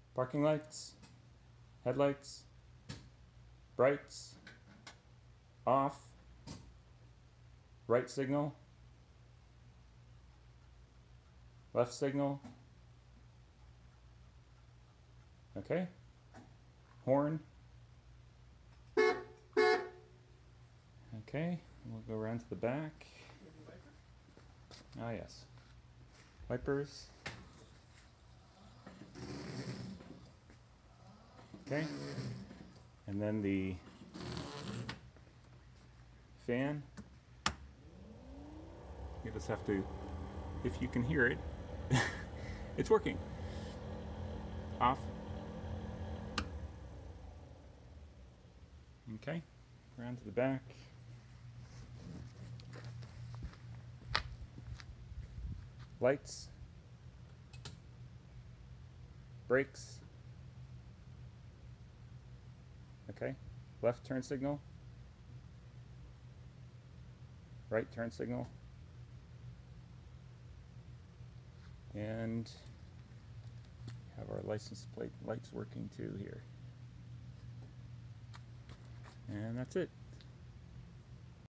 Parking lights, headlights, brights, off, right signal, left signal, okay, horn, okay, we'll go around to the back. Ah yes, wipers, okay, and then the fan. You just have to, if you can hear it, it's working. Off. Okay, around to the back. Lights, brakes, okay, left turn signal, right turn signal, and have our license plate lights working too here. And that's it.